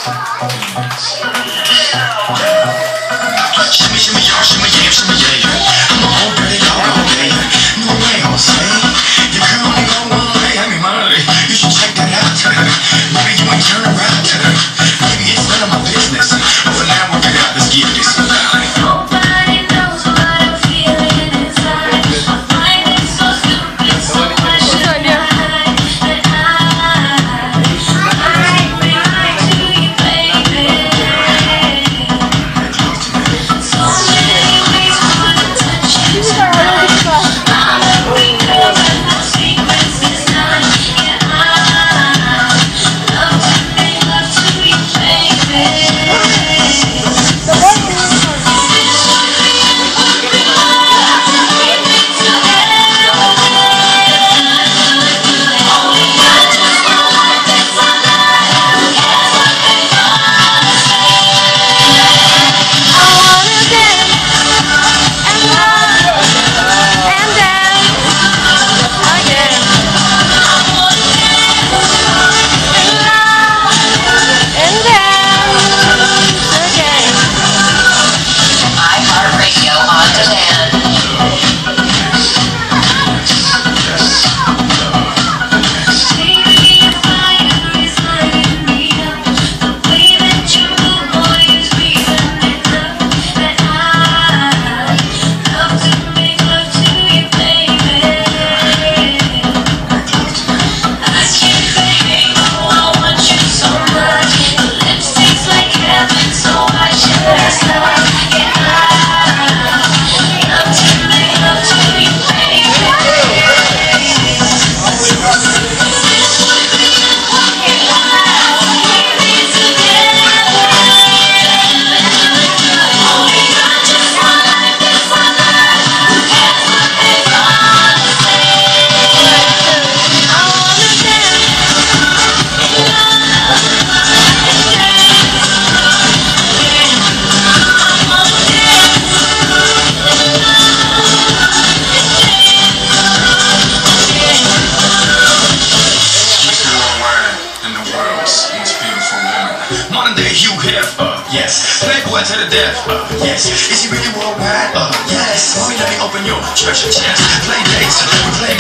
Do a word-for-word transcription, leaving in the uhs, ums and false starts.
Shimmy, shimmy, y'all, shimmy, yeah, shimmy, yeah, yeah. I'm a whole pretty dog, all day. No way, I'll say. You can only go one way, I mean, money. You should check that out. Maybe you ain't turn around. Maybe it's none of my business. But for now, we'll get out. Let's get this. Nobody knows what I'm feeling inside. I find it so stupid, so why should I hide that I, I belong to you, baby. So many ways to put attention to mine. I'm a free girl with no secrets this night. Yeah, I love to make love to you, baby. Yes, playboy to the death, uh, yes. Is he really worldwide? Uh, yes. Mommy, let me open your treasure chest. Play dates, we play